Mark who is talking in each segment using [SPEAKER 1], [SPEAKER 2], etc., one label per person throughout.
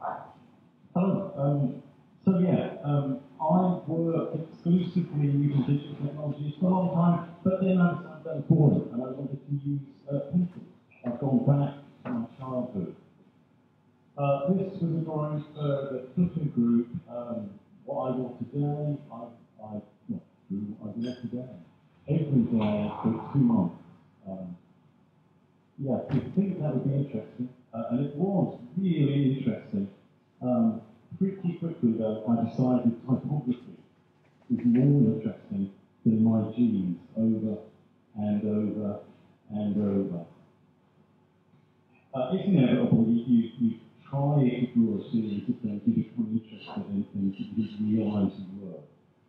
[SPEAKER 1] Hello. I work exclusively using digital technologies for a long time, but then I decided that was boring and I wanted to use pencil. I've gone back to my childhood. This was a drawing for the Clifton Group. What I want today, I've left today. Every day for 2 months. Um, yeah, do you think that would be interesting? And it was really interesting. Um, Pretty quickly, though, I decided typography is more interesting than my genes over and over and over. It's inevitable. You try to draw a series of things, you become interested in things that you didn't realise you were.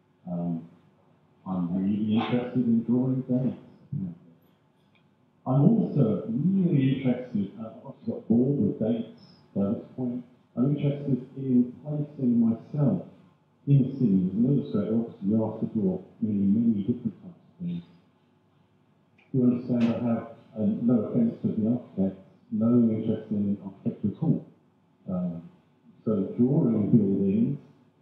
[SPEAKER 1] I'm really interested in drawing dates. I'm also really interested, I've actually got bored with dates by this point. I'm interested in placing myself in a scene as an illustrator. Obviously, you have to draw many different types of things. You understand I have, no offence to the architect, no interest in architecture at all. So drawing buildings,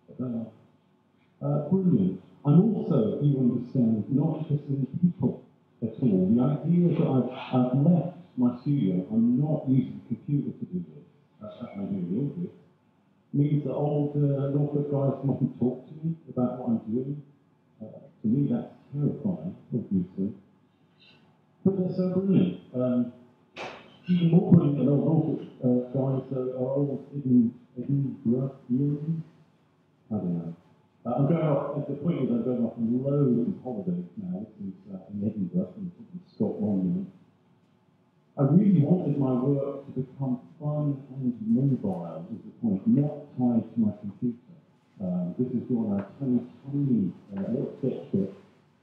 [SPEAKER 1] brilliant. I'm also, you understand, not interested in people at all. The idea that I've left my studio, I'm not using the computer to do this, I do a little bit, means that old Norfolk guys mustn't talk to me about what I'm doing. To me, that's terrifying, obviously. But they're so brilliant. Even more brilliant than old Norfolk guys are old Edinburghians. I don't know. I'm going off, at the point is I'm going off on loads of holidays now. This is in Edinburgh, in Scotland. I really wanted my work to become fun and mobile, is the point, not tied to my computer. This is one a tiny little sketchbook.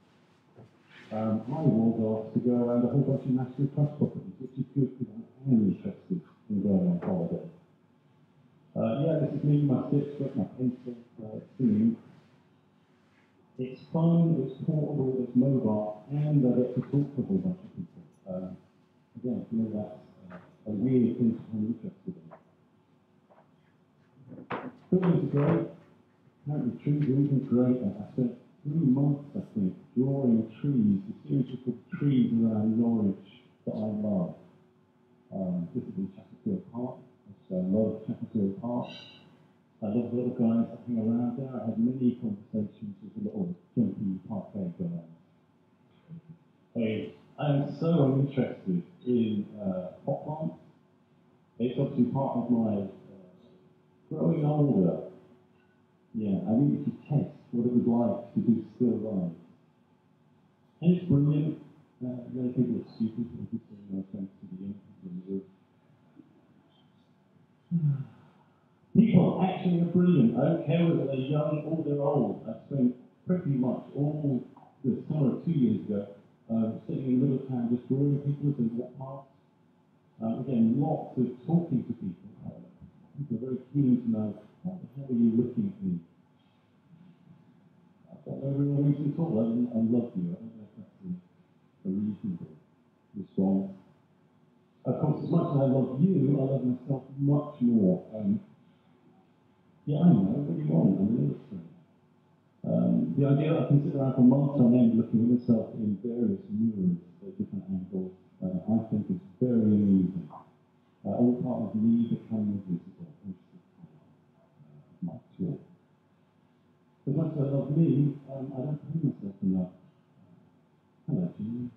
[SPEAKER 1] I was asked to go around a whole bunch of National Trust properties, which is good because I am interested in going on holiday. This is me, my sketchbook, my pencil, singing. It's fun, it's portable, it's mobile, and I get to talk to a whole bunch of people. Again, you know, that's a really thing I'm interested in. Buildings are great. Apparently trees are even greater. I spent 3 months, I think, drawing trees, a series of trees around Norwich that I love. This is in Chesterfield Park. I love Chesterfield Park. I love the little guys that hang around there. I had many conversations with the little jumpy parquet guys. Hey, I'm so interested in pot plants. It's obviously part of my growing older. Yeah, I needed to test what it was like to do still life. And it's brilliant. Many people are stupid, obviously, no offense to the young people in the room. People actually are brilliant. I don't care whether they're young or they're old. I spent pretty much all the summer 2 years ago sitting in Middletown just drawing people as they walk past. Again, lots of talking to people. People are very keen to know, what the hell are you looking at me? I've got no real reason at all. I love you. I don't know if that's a reasonable response. Of course, as much as I love you, I love myself much more. I know, what do you want? I'm an illustrator. The idea that I can sit around for months on end looking at myself in various mirrors at different angles, I think is very amusing. All part of me becoming visible, which is my tool. As much as I love me, I don't pay myself enough. Hello, Jean.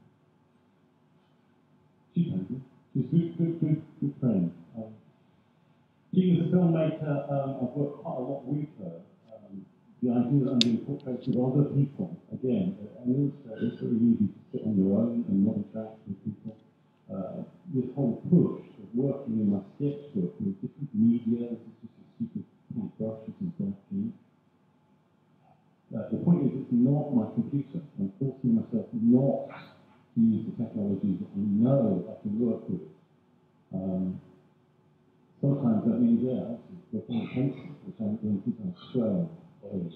[SPEAKER 1] She knows me. She's a good friend. Jean is a filmmaker. I've worked quite a lot with her. The idea that I'm doing portraits of other people, again, an illustrator, it's very easy to sit on your own and not interact with people. This whole push of working in my sketchbook with different media, this is just a super paint brushes and black. The point is, it's not my computer. I'm forcing myself not to use the technologies that I know I can work with. Sometimes that means, working with pencil, which I'm doing since I was 12.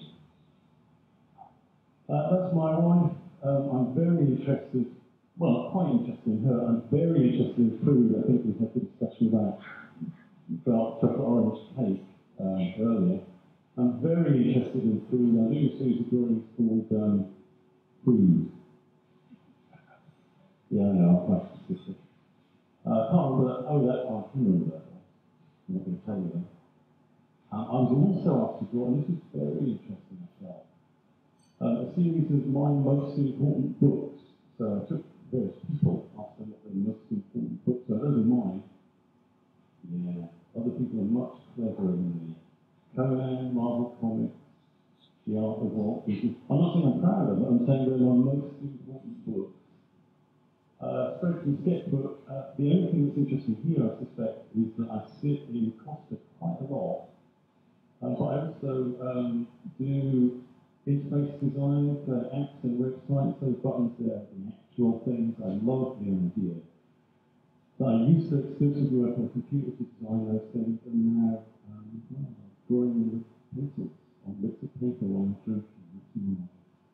[SPEAKER 1] That's my wife. I'm very interested, quite interested in her. I'm very interested in food. I think we've had a discussion about about chocolate orange cake earlier. I'm very interested in food. I'm doing a series of drawings called Food. Yeah, I know, I'm quite specific. I can't remember that. Oh, that, I can remember that. I'm not going to tell you that. I was also asked to draw, and this is very interesting as well, a series of my most important books. So I took various people, asked them what their most important books are. Those are mine. Yeah, other people are much cleverer than me. Conan, Marvel Comics, The Art of War. I'm not saying I'm proud of it, I'm saying they're my most important books. Spreadsheet sketchbook, the only thing that's interesting here, I suspect, is that I sit in Costa quite a lot, but I also do interface design for apps and websites. Those buttons there are the actual things. I love the idea. So I used to exclusively work on a computer to design those things, and now drawing them with pencils on bits of paper while I'm drinking.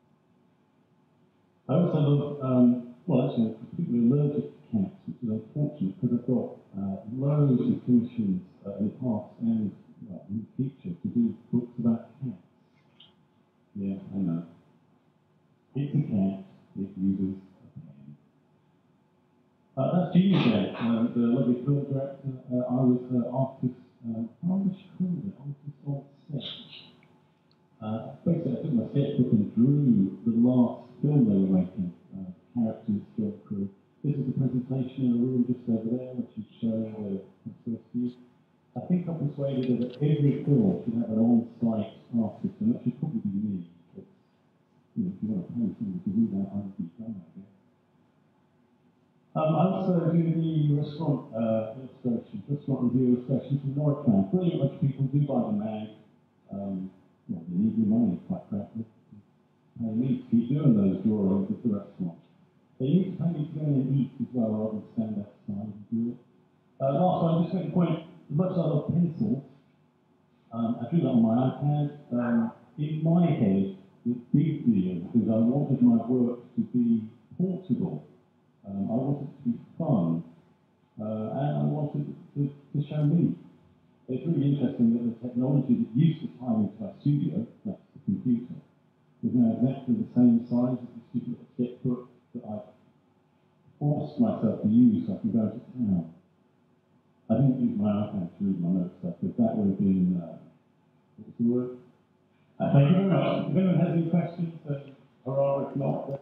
[SPEAKER 1] I also love, well, actually, I'm completely allergic to cats, which is unfortunate because I've got loads of commissions in the past and in the future to do books about cats. Yeah, I know. It's a cat, it uses a pen. That's Genius Cat, the lovely film director. I was her artist, how was she called it? Artist on set. Basically, I took my sketchbook and drew the last film they were making, characters, film crew. This is a presentation in a room just over there, which is showing the first view. I think I'm persuaded that every film should have an on-site artist, and that should probably be me. But, you know, if you want to pay someone to do that, I'd be done, I guess. I also do the restaurant illustrations, restaurant review illustrations from Northland. Brilliant bunch of people do buy the mag. Well, they need your money, quite frankly. Pay me to keep doing those drawings at the restaurant. They need to pay me to go in and eat as well, rather than stand outside and do it. Last one, just make a point. As much as I love pencils, I drew that on my iPad. In my head, the big deal is I wanted my work to be portable. I wanted it to be fun, and I wanted it to show me. It's really interesting that the technology that used to tie into our studio, that's the computer, is now exactly the same size as the stupid little sketchbook that I forced myself to use so I can go to town. I didn't use my iPad to read my notes stuff, because that would have been, what was the word? Thank you very much. If anyone has any questions, hurrah, if not,